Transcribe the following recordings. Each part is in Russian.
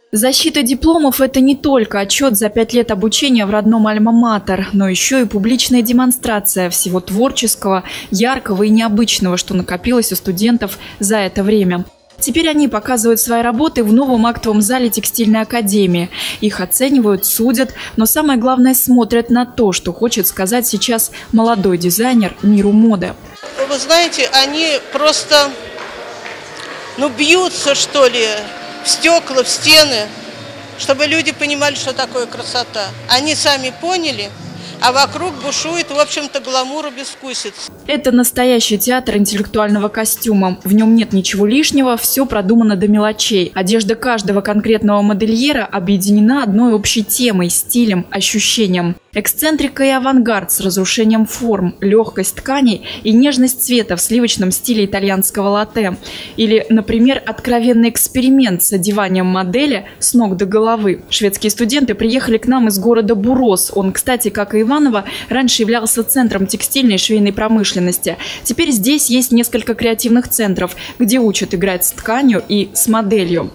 Защита дипломов – это не только отчет за 5 лет обучения в родном альма-матер, но еще и публичная демонстрация всего творческого, яркого и необычного, что накопилось у студентов за это время. Теперь они показывают свои работы в новом актовом зале текстильной академии. Их оценивают, судят, но самое главное – смотрят на то, что хочет сказать сейчас молодой дизайнер миру моды. Вы знаете, они просто, бьются, что ли, в стекла, в стены, чтобы люди понимали, что такое красота. Они сами поняли, а вокруг бушует, в общем-то, гламур и безвкусица. Это настоящий театр интеллектуального костюма. В нем нет ничего лишнего, все продумано до мелочей. Одежда каждого конкретного модельера объединена одной общей темой, стилем, ощущением. Эксцентрика и авангард с разрушением форм, легкость тканей и нежность цвета в сливочном стиле итальянского латте. Или, например, откровенный эксперимент с одеванием модели с ног до головы. Шведские студенты приехали к нам из города Бурос. Он, кстати, как и Иваново, раньше являлся центром текстильной и швейной промышленности. Теперь здесь есть несколько креативных центров, где учат играть с тканью и с моделью.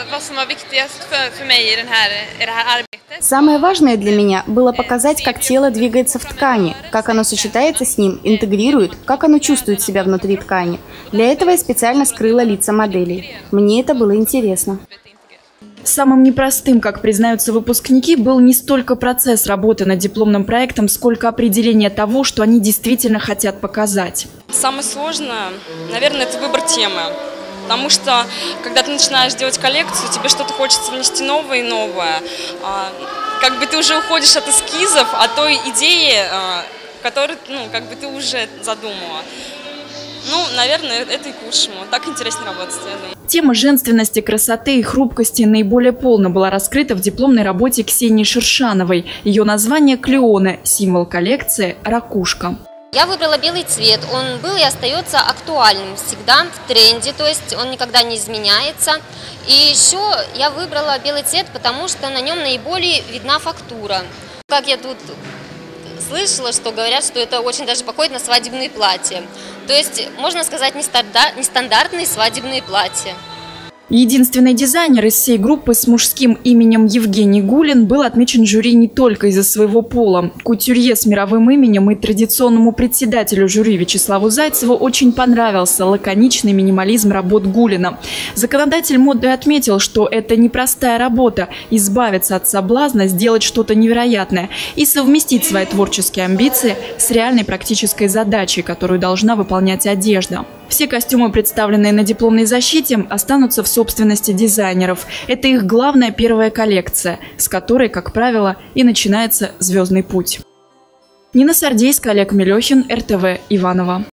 Самое важное для меня было показать, как тело двигается в ткани, как оно сочетается с ним, интегрирует, как оно чувствует себя внутри ткани. Для этого я специально скрыла лица моделей. Мне это было интересно. Самым непростым, как признаются выпускники, был не столько процесс работы над дипломным проектом, сколько определение того, что они действительно хотят показать. Самое сложное, наверное, это выбор темы. Потому что, когда ты начинаешь делать коллекцию, тебе что-то хочется внести новое и новое. Как бы ты уже уходишь от эскизов, от той идеи, которую ты уже задумала. Наверное, это и к лучшему. Так интереснее работать. Тема женственности, красоты и хрупкости наиболее полно была раскрыта в дипломной работе Ксении Шершановой. Ее название «Клеоне» – символ коллекции «Ракушка». Я выбрала белый цвет, он был и остается актуальным, всегда в тренде, то есть он никогда не изменяется. И еще я выбрала белый цвет, потому что на нем наиболее видна фактура. Как я тут слышала, что говорят, что это очень даже походит на свадебные платья. То есть, можно сказать, нестандартные свадебные платья. Единственный дизайнер из всей группы с мужским именем Евгений Гулин был отмечен жюри не только из-за своего пола. Кутюрье с мировым именем и традиционному председателю жюри Вячеславу Зайцеву очень понравился лаконичный минимализм работ Гулина. Законодатель моды отметил, что это непростая работа – избавиться от соблазна, сделать что-то невероятное и совместить свои творческие амбиции с реальной практической задачей, которую должна выполнять одежда. Все костюмы, представленные на дипломной защите, останутся в собственности дизайнеров. Это их главная первая коллекция, с которой, как правило, и начинается звездный путь. Нина Сардейская, Олег Мелехин, РТВ, Иваново.